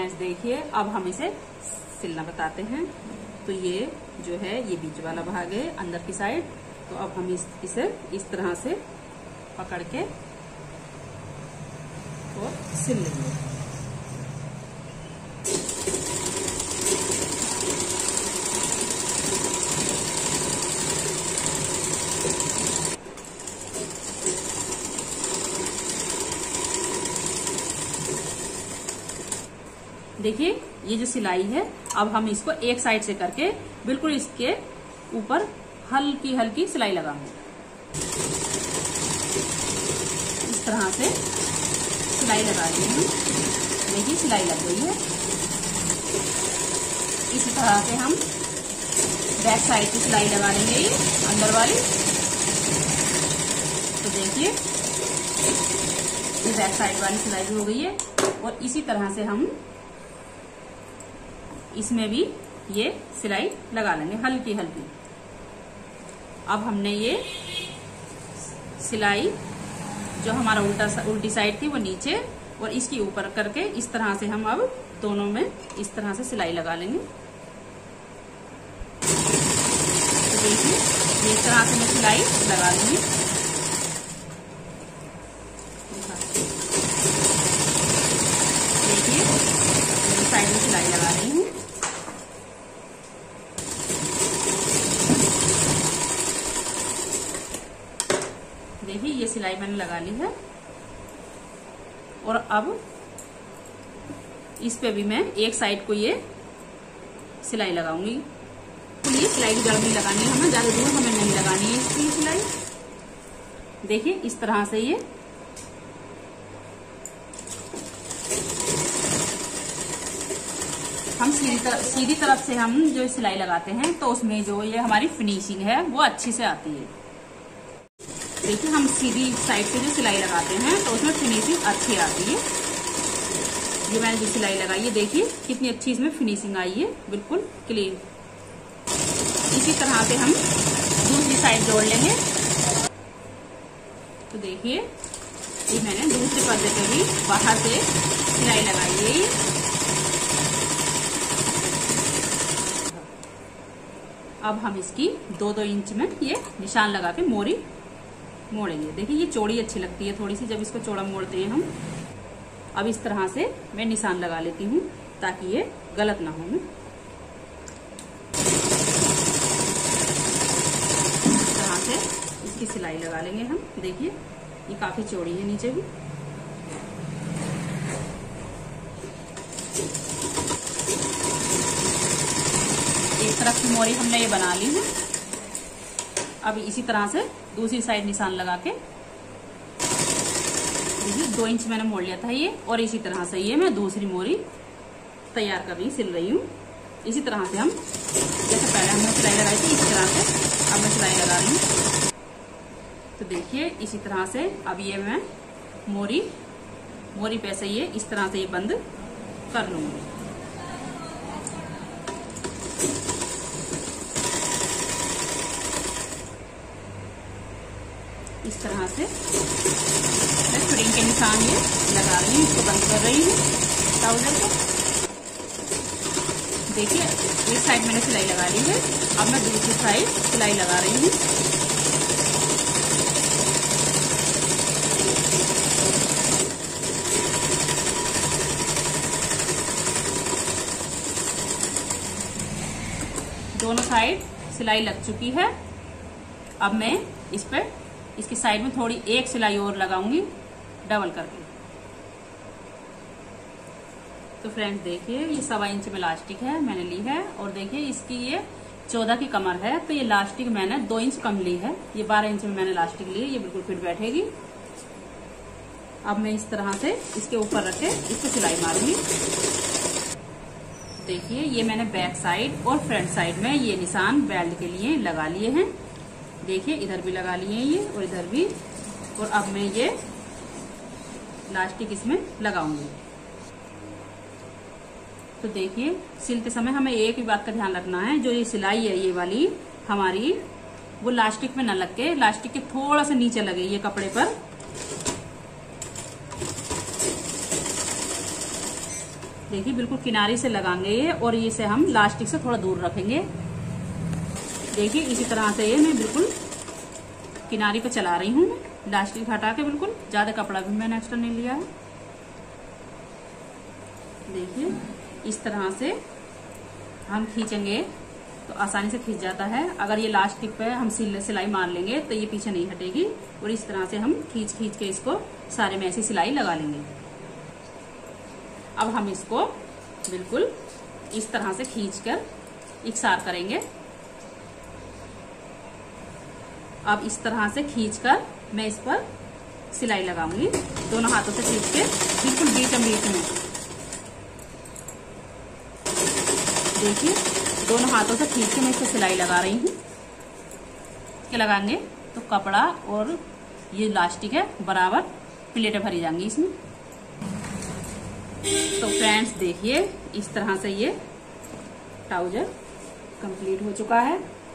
Friends देखिए, अब हम इसे सिलना बताते हैं। तो ये जो है ये बीच वाला भाग है अंदर की साइड। तो अब हम इसे इस तरह से पकड़ के और सिल लेंगे। देखिए ये जो सिलाई है, अब हम इसको एक साइड से करके बिल्कुल इसके ऊपर हल्की हल्की सिलाई लगाएंगे। इस तरह से सिलाई लगा रही हूँ। देखिए सिलाई लग गई है। इसी तरह से हम बैक साइड की सिलाई लगा लेंगे, ये अंदर वाली। तो देखिए ये बैक साइड वाली सिलाई भी हो गई है। और इसी तरह से हम इसमें भी ये सिलाई लगा लेंगे हल्की हल्की। अब हमने ये सिलाई जो हमारा उल्टी साइड थी वो नीचे और इसकी ऊपर करके इस तरह से हम अब दोनों में इस तरह से सिलाई लगा लेंगे। तो देखिए ये इस तरह से मैं सिलाई लगा लूंगी। देखिए साइड में सिलाई लगा रही हूँ। देखिए ये सिलाई मैंने लगा ली है। और अब इस पे भी मैं एक साइड को ये सिलाई लगाऊंगी। तो ये सिलाई जल्दी लगानी है, हमें ज्यादा दूर हमें नहीं लगानी है इसकी सिलाई। देखिए इस तरह से ये हम सीधी तरफ से हम जो सिलाई लगाते हैं तो उसमें जो ये हमारी फिनिशिंग है वो अच्छी से आती है। देखिए हम सीधी साइड से जो सिलाई लगाते हैं तो उसमें फिनिशिंग अच्छी आती है। ये मैंने जो सिलाई लगाई है देखिए कितनी अच्छी इसमें फिनिशिंग आई है, बिल्कुल क्लीन। इसी तरह से हम दूसरी साइड जोड़ लेंगे। तो देखिए ये मैंने दूसरे पर्दे पे भी बाहर से सिलाई लगाई है। अब हम इसकी 2-2 इंच में ये निशान लगा के मोरी मोड़ेंगे। देखिए ये चौड़ी अच्छी लगती है थोड़ी सी जब इसको चौड़ा मोड़ते हैं हम। अब इस तरह से मैं निशान लगा लेती हूँ ताकि ये गलत ना हो। इस तरह से इसकी सिलाई लगा लेंगे हम। देखिए ये काफी चौड़ी है नीचे भी। एक तरफ की मोरी हमने ये बना ली है। अब इसी तरह से दूसरी साइड निशान लगा के देखिए 2 इंच मैंने मोड़ लिया था ये। और इसी तरह से ये मैं दूसरी मोरी तैयार कर रही सिल रही हूँ। इसी तरह से हम जैसे पहले हमने सिलाई लगाई थी इसी तरह से अब मैं सिलाई लगा रही हूँ। तो देखिए इसी तरह से अब ये मैं मोरी पे से ये इस तरह से ये बंद कर लूंगी। इस तरह से मैं फिटिंग के निशान ये लगा रही हूँ, इसको बंद कर रही हूँ ट्राउजर को। देखिए एक साइड मैंने सिलाई लगा ली है। अब मैं दूसरी साइड सिलाई लगा रही हूँ। दोनों साइड सिलाई लग चुकी है। अब मैं इस पे इसकी साइड में थोड़ी एक सिलाई और लगाऊंगी डबल करके। तो फ्रेंड्स देखिए ये 1.25 इंच में लास्टिक है मैंने ली है। और देखिए इसकी ये 14 की कमर है तो ये लास्टिक मैंने 2 इंच कम ली है। ये 12 इंच में मैंने लास्टिक ली है, ये बिल्कुल फिट बैठेगी। अब मैं इस तरह से इसके ऊपर रख के इसको सिलाई मारूंगी। देखिए ये मैंने बैक साइड और फ्रंट साइड में ये निशान बेल्ट के लिए लगा लिए हैं। देखिए इधर भी लगा लिए हैं ये और इधर भी। और अब मैं ये लास्टिक इसमें लगाऊंगी। तो देखिए सिलते समय हमें एक ही बात का ध्यान रखना है, जो ये सिलाई है ये वाली हमारी वो लास्टिक में न लग के लास्टिक के थोड़ा सा नीचे लगे ये कपड़े पर। देखिए बिल्कुल किनारे से लगाएंगे ये, और इसे हम लास्टिक से थोड़ा दूर रखेंगे। देखिए इसी तरह से ये मैं बिल्कुल किनारे पे चला रही हूँ, लास्टिक हटा के। बिल्कुल ज्यादा कपड़ा भी मैंने एक्स्ट्रा नहीं लिया है। देखिए इस तरह से हम खींचेंगे तो आसानी से खींच जाता है। अगर ये लास्टिक पे हम सिलाई मार लेंगे तो ये पीछे नहीं हटेगी। और इस तरह से हम खींच खींच के इसको सारे में ऐसी सिलाई लगा लेंगे। अब हम इसको बिल्कुल इस तरह से खींचकर इकसार करेंगे। अब इस तरह से खींचकर मैं इस पर सिलाई लगाऊंगी, दोनों हाथों से खींच के बिल्कुल बीच में। देखिए दोनों हाथों से खींच के मैं इस पर सिलाई लगा रही हूँ। कि लगाएंगे तो कपड़ा और ये लास्टिक है बराबर प्लेटें भरी जाएंगी इसमें। तो फ्रेंड्स देखिए इस तरह से ये ट्राउजर कंप्लीट हो चुका है।